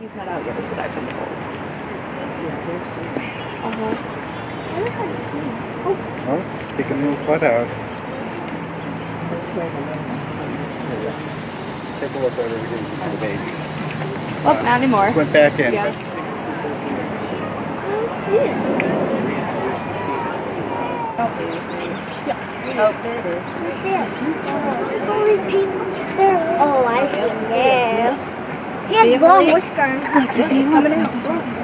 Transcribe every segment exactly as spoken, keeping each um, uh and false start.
He's not out yet, but I've been told. Yeah, there's she. Uh-huh. I don't have to see. Oh. Oh, speaking of the sled out. Take a look over here. You see the baby. Oh, uh, not anymore. Just went back in. Yeah. But... I don't see it. Oh, there it is. What's it? Holy people. There. Oh, I see him there. He has long whiskers. Look, you see him coming out.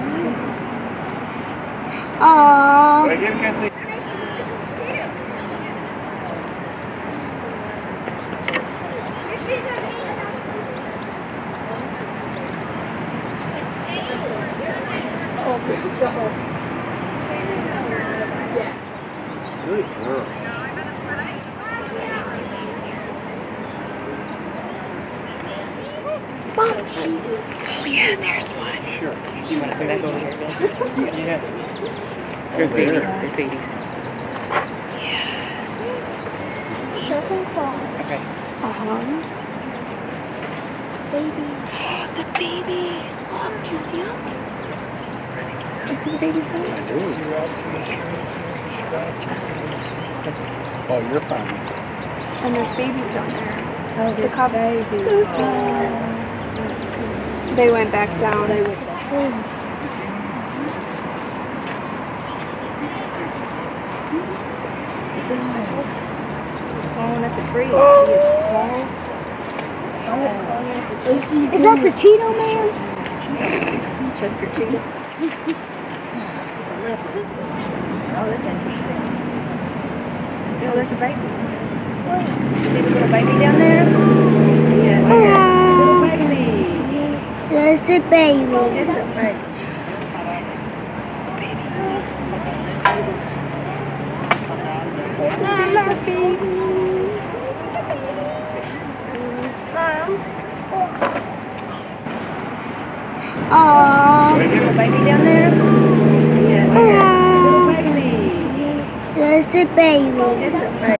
Aww. Wait, you can see. Good girl. Mom, Oh yeah, there's one. Sure. You want to go back over here? Yeah. There's There. babies. There's babies. Yeah. Shut him down. Okay. Uh-huh. Baby. The babies. Look, do you see them? Do you see the babies there? I do. Oh, you're fine. And there's babies down there. Oh, the cubs. So small. They went back down. They went back. Falling at the tree. He is falling. Is that the Cheeto Man? Chester Cheetah. Oh, that's interesting. Oh, there's a baby. See the little baby down there? See it? Little baby. There's the baby. It's a baby. Mama. Baby. Mom. Aww. Little baby down there? See it? Little baby. There's the baby. It's a baby.